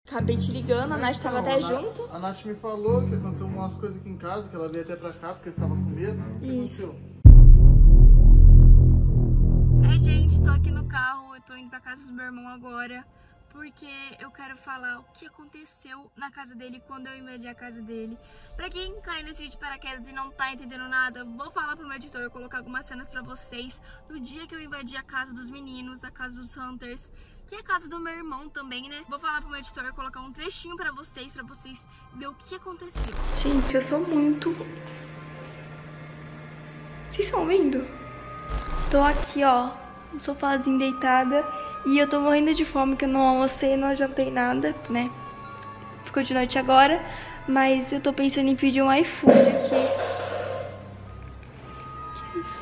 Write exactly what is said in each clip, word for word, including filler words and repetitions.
Acabei te ligando, a Nath então, tava até a Nath, junto. A Nath me falou que aconteceu umas coisas aqui em casa, que ela veio até pra cá porque estava com medo. O que Isso. aconteceu? É, gente, tô aqui no carro, eu tô indo pra casa do meu irmão agora, porque eu quero falar o que aconteceu na casa dele quando eu invadi a casa dele. Pra quem caiu nesse vídeo de paraquedas e não tá entendendo nada, vou falar pro meu editor colocar algumas cenas pra vocês do dia que eu invadi a casa dos meninos, a casa dos Hunters, que é a casa do meu irmão também, né? Vou falar pro meu editor colocar um trechinho pra vocês, pra vocês verem o que aconteceu. Gente, eu sou muito... Vocês estão ouvindo? Tô aqui, ó, no sofazinho deitada e eu tô morrendo de fome, que eu não almocei, não jantei nada, né? Ficou de noite agora, mas eu tô pensando em pedir um iFood aqui. Que isso?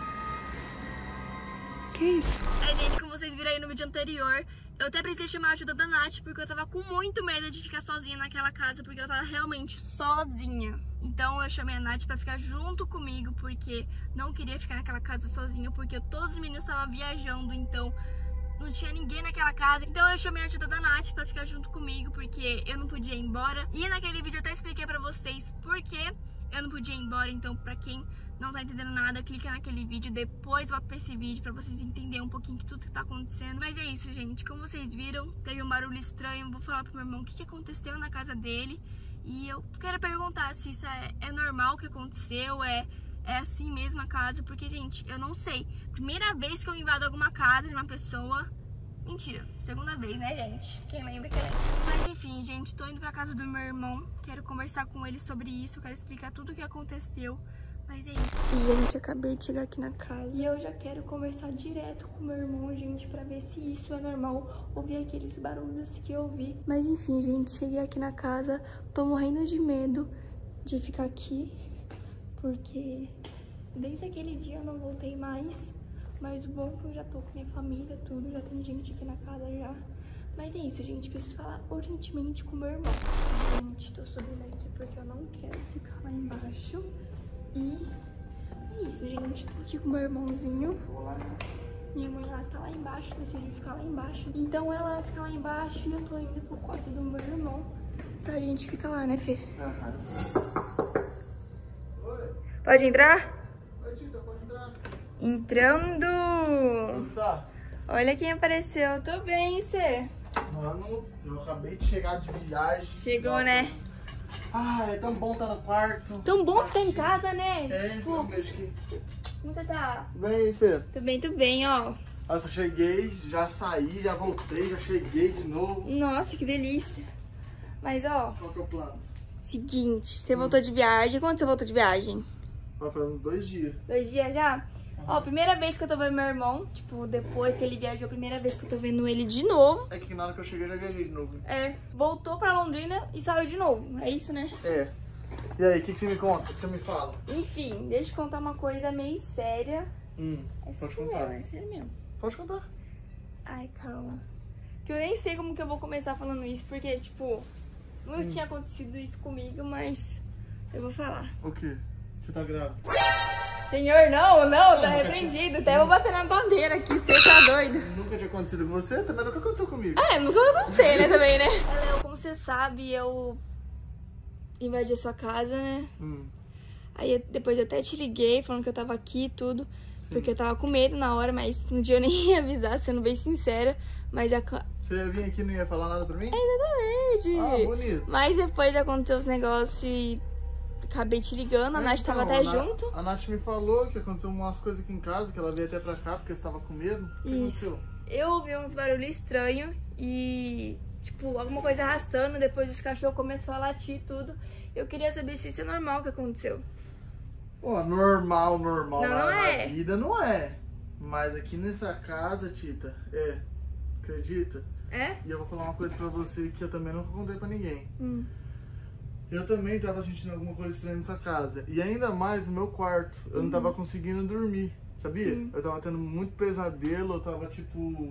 Que isso? É, gente, como vocês viram aí no vídeo anterior, eu até precisei chamar a ajuda da Nath, porque eu tava com muito medo de ficar sozinha naquela casa, porque eu tava realmente sozinha. Então eu chamei a Nath pra ficar junto comigo, porque não queria ficar naquela casa sozinha, porque todos os meninos estavam viajando, então não tinha ninguém naquela casa. Então eu chamei a ajuda da Nath pra ficar junto comigo, porque eu não podia ir embora. E naquele vídeo eu até expliquei pra vocês por que eu não podia ir embora, então pra quem não tá entendendo nada, clica naquele vídeo, depois volta pra esse vídeo pra vocês entenderem um pouquinho de tudo que tá acontecendo. Mas é isso, gente, como vocês viram, teve um barulho estranho. Vou falar pro meu irmão o que, que aconteceu na casa dele. E eu quero perguntar se isso é, é normal o que aconteceu, é, é assim mesmo a casa, porque, gente, eu não sei. Primeira vez que eu invado alguma casa de uma pessoa... Mentira, segunda vez, né, gente? Quem lembra, quem lembra. Mas enfim, gente, tô indo pra casa do meu irmão, quero conversar com ele sobre isso, quero explicar tudo o que aconteceu. Mas é isso. Gente, acabei de chegar aqui na casa e eu já quero conversar direto com meu irmão, gente, pra ver se isso é normal, ouvir aqueles barulhos que eu ouvi. Mas enfim, gente, cheguei aqui na casa, tô morrendo de medo de ficar aqui, porque desde aquele dia eu não voltei mais. Mas o bom é que eu já tô com minha família, tudo, já tem gente aqui na casa já. Mas é isso, gente, preciso falar urgentemente com meu irmão. Gente, tô subindo aqui porque eu não quero ficar lá embaixo. E é isso, gente, tô aqui com meu irmãozinho. Minha mãe, ela tá lá embaixo, decidiu ficar lá embaixo. Então ela vai ficar lá embaixo e eu tô indo pro quarto do meu irmão pra gente ficar lá, né, Fê? Oi. Pode entrar? Oi, Tita, pode entrar. Entrando! Como tá? Olha quem apareceu. Tô bem, e você? Mano, eu acabei de chegar de viagem. Chegou, Nossa. né? Ah, é tão bom estar no quarto. Tão bom ficar em casa, né? É, Tipo, um beijo aqui. como você tá? Bem, você? Tô bem, tô bem, ó. Nossa, eu cheguei, já saí, já voltei, já cheguei de novo. Nossa, que delícia. Mas, ó, Qual que é o plano? seguinte, você voltou de viagem. Quando você voltou de viagem? Vai fazer uns dois dias. Dois dias já? Ó, primeira vez que eu tô vendo meu irmão, tipo, depois que ele viajou, primeira vez que eu tô vendo ele de novo. É que na hora que eu cheguei, eu já viajei de novo. É, voltou pra Londrina e saiu de novo. É isso, né? É. E aí, o que, que você me conta? O que você me fala? Enfim, deixa eu contar uma coisa meio séria. Hum, É pode sério contar. mesmo, é sério mesmo. Pode contar. Ai, calma. Que eu nem sei como que eu vou começar falando isso, porque, tipo, não Hum. tinha acontecido isso comigo, mas eu vou falar. O quê? Você tá grávida? Senhor, não, não, tá Nunca repreendido. Até vou bater na bandeira aqui, você tá doido. Nunca tinha acontecido com você, também nunca aconteceu comigo. É, nunca vai acontecer, né, também, né? Léo, como você sabe, eu invadi a sua casa, né? Hum, Aí eu- depois eu até te liguei, falando que eu tava aqui e tudo. sim. Porque eu tava com medo na hora, mas um dia eu nem ia avisar, sendo bem sincera. Mas a... ca- Você ia vir aqui e não ia falar nada pra mim? Exatamente. Ah, bonito. Mas depois aconteceu os negócios e acabei te ligando, a É, Nath então, tava até a Na- junto. A Nath me falou que aconteceu umas coisas aqui em casa, que ela veio até pra cá porque estava com medo. O que Isso. aconteceu? Eu ouvi uns barulhos estranhos e, tipo, alguma coisa arrastando, depois os cachorros começaram a latir e tudo. Eu queria saber se isso é normal o que aconteceu. Pô, normal, normal. Não, na, não na é. vida não é. Mas aqui nessa casa, Tita, é. Acredita? É? E eu vou falar uma coisa pra você que eu também nunca contei pra ninguém. Hum. Eu também tava sentindo alguma coisa estranha nessa casa. E ainda mais no meu quarto. Eu não tava conseguindo dormir, sabia? Sim. Eu tava tendo muito pesadelo, eu tava tipo...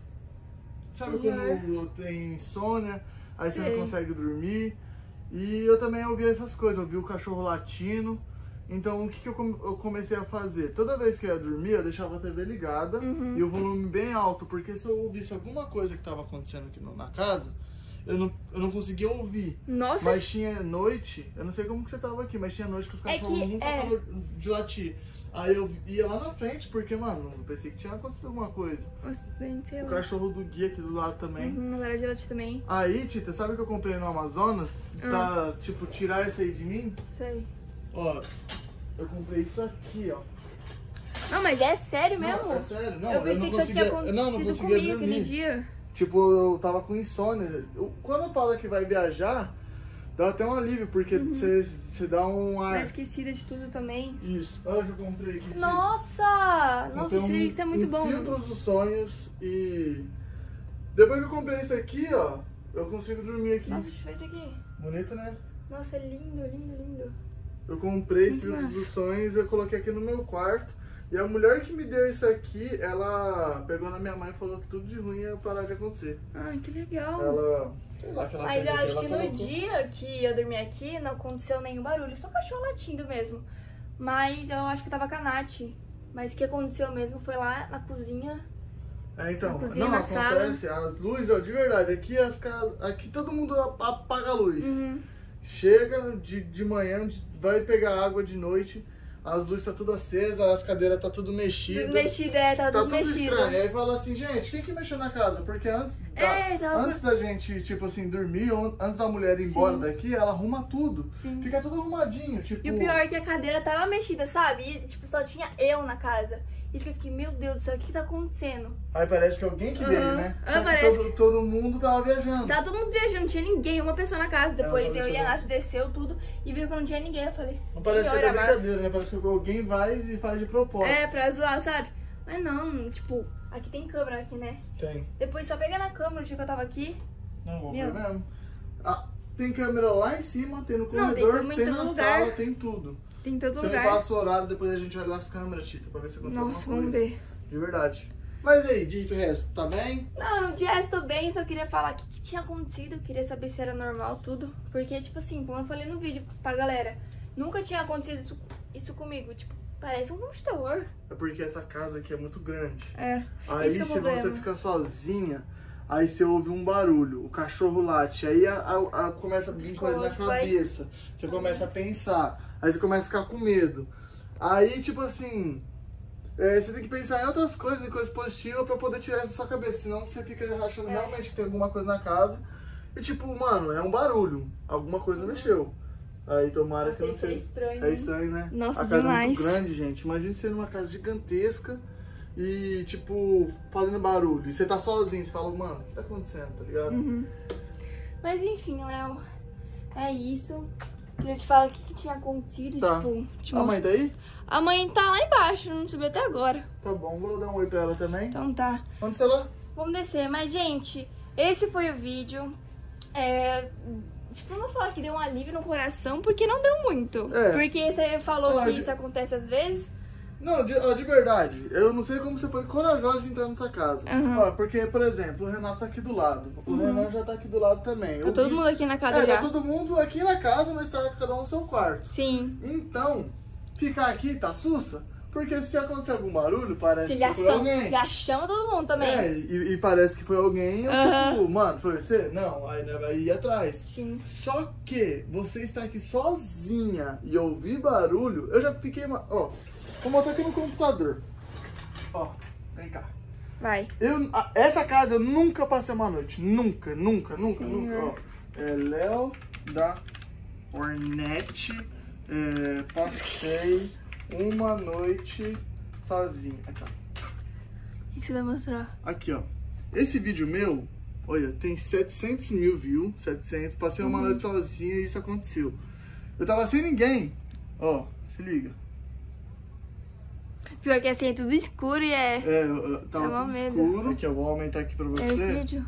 Sabe Senhor. como tem insônia, aí você Sei. não consegue dormir. E eu também ouvi essas coisas, eu ouvi o cachorro latindo. Então o que, que eu, come- eu comecei a fazer? Toda vez que eu ia dormir, eu deixava a T V ligada Uhum. e o volume bem alto. Porque se eu ouvisse alguma coisa que tava acontecendo aqui no- na casa, eu não, eu não conseguia ouvir. Nossa. Mas tinha noite, eu não sei como que você tava aqui, mas tinha noite que os cachorros é que, nunca é. pararam de latir. Aí eu ia lá na frente, porque, mano, eu pensei que tinha acontecido alguma coisa. Sei O lá. cachorro do Gui aqui do lado também. Uhum, na verdade, ela também. Aí, Tita, sabe o que eu comprei no Amazonas? Ah. Pra, tipo, tirar isso aí de mim? Sei. Ó, eu comprei isso aqui, ó. Não, mas é sério mesmo? Não, é sério, não. Eu pensei não que só tinha conseguia, acontecido não, não conseguia comigo dormir. aquele dia. Tipo, eu tava com insônia. Eu, quando eu falo que vai viajar, dá até um alívio, porque você uhum. dá um ar. Tá esquecida de tudo também. Isso. Olha o que eu comprei aqui. Nossa! Comprei Nossa, um, isso é muito um bom. Filtros dos sonhos e... Depois que eu comprei isso aqui, ó, eu consigo dormir aqui. Nossa, deixa eu ver isso aqui. Bonito, né? Nossa, é lindo, lindo, lindo. Eu comprei esse Muito Filtros massa. dos sonhos e eu coloquei aqui no meu quarto. E a mulher que me deu isso aqui, ela pegou na minha mãe e falou que tudo de ruim ia parar de acontecer. Ai, que legal. Ela, sei lá, que ela Mas fez eu aqui, acho ela que colocou. no dia que eu dormi aqui não aconteceu nenhum barulho, só cachorro latindo mesmo. Mas eu acho que tava com a Nath. Mas o que aconteceu mesmo foi lá na cozinha. É, então, na cozinha, não, na acontece, as luzes, ó, de verdade, aqui, as casas, aqui todo mundo apaga a luz. Uhum. Chega de, de manhã, de- vai pegar água de noite, as luzes tá tudo acesas, as cadeiras tá tudo mexidas. Tudo mexido, é, tava Tá tudo tudo mexido. estranho. Aí fala assim, gente, quem que mexeu na casa? Porque antes da, É, tava- antes da gente, tipo assim, dormir, ou antes da mulher ir embora Sim. daqui, ela arruma tudo. Sim. Fica tudo arrumadinho, tipo... E o pior é que a cadeira tava mexida, sabe? E, tipo, só tinha eu na casa. Isso que eu fiquei, meu Deus do céu, o que que tá acontecendo? Aí parece que alguém que veio, Uhum. né? Ah, Só que parece todo, todo mundo tava viajando. Tá todo mundo viajando, não tinha ninguém, uma pessoa na casa. Depois Ela eu e a tava Nath desceu tudo e viu que não tinha ninguém. Eu falei, Não parece que é "Senhora da amada." brincadeira, né? Parece que alguém vai e faz de propósito. É, pra zoar, sabe? Mas não, tipo, aqui tem câmera aqui, né? Tem. Depois só pega na câmera o dia que eu tava aqui. Não, vou Meu. ver mesmo. Ah, tem câmera lá em cima, tem no Não, tem corredor, câmera em tem, todo na lugar. sala, tem tudo. Tem em todo Você me lugar. passa o horário, depois a gente olha as câmeras, Tita, pra ver se aconteceu Nossa, alguma vamos coisa. ver. De verdade. Mas aí, de resto, tá bem? Não, de resto tô bem, só queria falar o que, que tinha acontecido. Eu queria saber se era normal tudo. Porque, tipo assim, como eu falei no vídeo pra galera, nunca tinha acontecido isso- isso comigo. Tipo, parece um filme de terror. É porque essa casa aqui é muito grande. É. Aí esse que é o se problema. você fica sozinha, aí você ouve um barulho, o cachorro late, aí a, a- a- começa a vir coisa na Psicológico, vai. cabeça, você começa a pensar, aí você começa a ficar com medo. Aí, tipo assim, é, você tem que pensar em outras coisas, em coisas positivas pra poder tirar isso da sua cabeça, senão você fica achando É. realmente que tem alguma coisa na casa. E tipo, mano, é um barulho, alguma coisa mexeu. Aí tomara Nossa, que não isso é seja. estranho. É hein? estranho, né? Nossa, a casa é demais. muito grande, gente. Imagina você numa casa gigantesca e, tipo, fazendo barulho. E você tá sozinho, você fala, mano, o que tá acontecendo, tá ligado? Uhum. Mas enfim, Léo, é isso. Queria te falar o que, que tinha acontecido, Tá. tipo, te A mãe mostrar. tá aí? A mãe tá lá embaixo, não subiu até agora. Tá bom, vou dar um oi pra ela também. Então tá. Onde você lá? Vamos descer. Mas, gente, esse foi o vídeo. É... Tipo, eu não vou falar que deu um alívio no coração, porque não deu muito. É. Porque você falou Ah, que de- isso acontece às vezes. Não, de, ó, de verdade, eu não sei como você foi corajosa de entrar nessa casa. Uhum. Ó, porque, por exemplo, o Renato tá aqui do lado. O Renan já tá aqui do lado também. Tá Eu todo vi- mundo aqui na casa É, já. tá todo mundo aqui na casa, mas tá cada um no seu quarto. Sim. Então, ficar aqui tá sussa, porque se acontecer algum barulho, parece Você que já, foi são, alguém. já chama todo mundo também. É, e, e parece que foi alguém, eu Aham. tipo, mano, foi você? Não, aí né, vai ir atrás. Sim. Só que você está aqui sozinha e ouvir barulho, eu já fiquei, ma- ó, vou botar aqui no computador. Ó, vem cá. Vai. Eu, a- essa casa eu nunca passei uma noite, nunca, nunca, nunca, Senhor. nunca, ó. É Léo da Hornet, é, passei uma noite sozinho. Aqui, ó. O que que você vai mostrar? Aqui, ó. Esse vídeo meu, olha, tem setecentos mil views, setecentos. Passei uma Uhum. noite sozinho e isso aconteceu. Eu tava sem ninguém. Ó, se liga. Pior que assim, é tudo escuro e é... É, eu- eu tava É mó tudo medo. escuro. Aqui, ó, vou aumentar aqui pra É esse você. vídeo.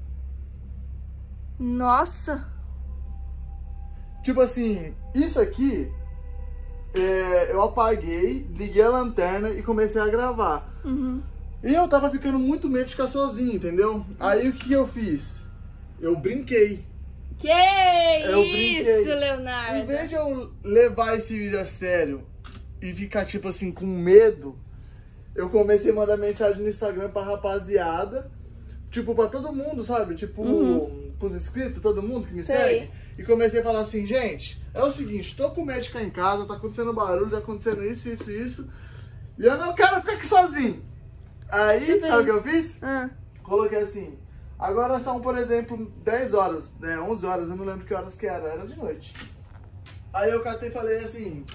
Nossa. Tipo assim, isso aqui, é, eu apaguei, liguei a lanterna e comecei a gravar. Uhum. E eu tava ficando muito medo de ficar sozinho, entendeu? Aí o que eu fiz? Eu brinquei. Que Eu isso, brinquei. Leonardo? Em vez de eu levar esse vídeo a sério e ficar, tipo assim, com medo, eu comecei a mandar mensagem no Instagram pra rapaziada, tipo, pra todo mundo, sabe? Tipo, Uhum. pros inscritos, todo mundo que me Sei. segue. E comecei a falar assim, gente, é o seguinte, tô com medo de ficar em casa, tá acontecendo barulho, tá acontecendo isso, isso, isso. E eu não quero ficar aqui sozinho. Aí, Sim, sabe o que eu fiz? Ah. Coloquei assim, agora são, por exemplo, dez horas, né, onze horas, eu não lembro que horas que era, era de noite. Aí eu catei e falei assim,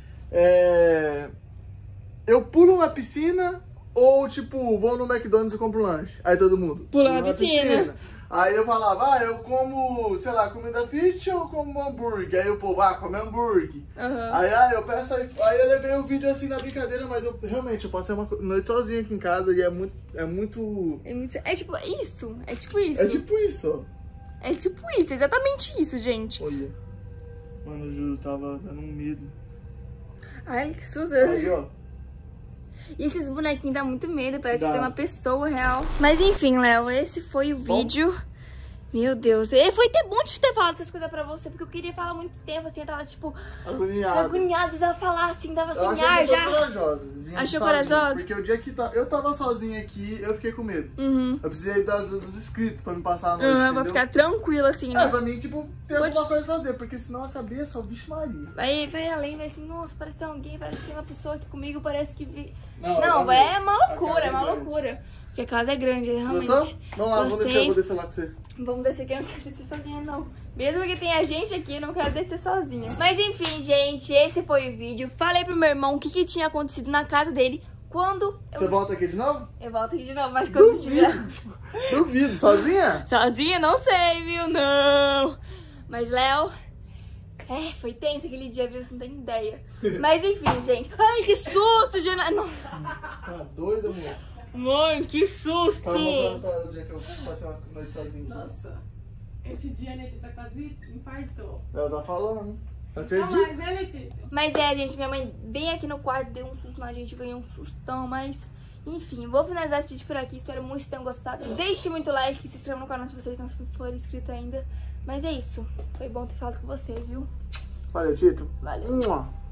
é... eu pulo na piscina ou, tipo, vou no McDonald's e compro um lanche? Aí todo mundo... Pula na piscina. Aí eu falava, ah, eu como, sei lá, comida fit ou como hambúrguer? Aí o povo, ah, come hambúrguer. Uhum. Aí, ah, eu peço, aí, aí eu levei o vídeo assim na brincadeira, mas eu realmente, eu passei uma noite sozinho aqui em casa e é muito, é muito... É, muito... é tipo isso, é tipo isso. É tipo isso, ó. É tipo isso, exatamente isso, gente. Olha, mano, eu juro, tava dando um medo. Ai, que susto. Aí, ó. E esses bonequinhos dá muito medo, parece Dá. que tem uma pessoa real. Mas enfim, Léo, esse foi o Bom. vídeo. Meu Deus, e foi até bom de ter falado essas coisas pra você, porque eu queria falar há muito tempo, assim, eu tava, tipo, Agoniado. agoniada, já falar assim, tava Eu sem achei ar que eu tô já. corajosa. vim Achou sozinho, corajosa? Porque o dia que tá, eu tava sozinho aqui, eu fiquei com medo. Uhum. Eu precisei das ajuda dos inscritos pra me passar a noite, Uhum, pra entendeu? ficar tranquilo, assim, É, né? pra mim, tipo, ter Pode- alguma coisa a fazer, porque senão a cabeça, o bicho Maria. Vai, vai além, vai assim, nossa, parece que tem alguém, parece que tem uma pessoa aqui comigo, parece que... Vi... Não, Não, tá é bem. uma A loucura, casa é uma grande. loucura. Porque a casa é grande, realmente. Gostou? Vamos lá, vamos Gostei. descer, eu vou descer lá com você. Vamos descer aqui, eu não quero descer sozinha, não. Mesmo que tenha gente aqui, eu não quero descer sozinha. Mas enfim, gente, esse foi o vídeo. Falei pro meu irmão o que, que tinha acontecido na casa dele quando eu... Você volta aqui de novo? Eu volto aqui de novo, mas quando você estiver... Duvido. Duvido, sozinha? Sozinha, não sei, viu? Não. Mas, Léo... É, foi tenso aquele dia, viu? Você não tem ideia. Mas enfim, gente. Ai, que susto, Gena... Não. Tá doido, amor? Mãe, que susto. Tava mostrando pra ela o dia que eu passei uma noite sozinho. Nossa, esse dia a Letícia quase infartou. Ela tá falando. Eu Não acredito. mais, né, Letícia? Mas é, gente, minha mãe bem aqui no quarto deu um susto na gente, ganhou um sustão, mas... Enfim, vou finalizar esse vídeo por aqui, espero muito que tenham gostado. Deixe muito like, se inscreva no canal se vocês não forem inscritos ainda. Mas é isso, foi bom ter falado com você, viu? Valeu, Tito. Valeu. Mua.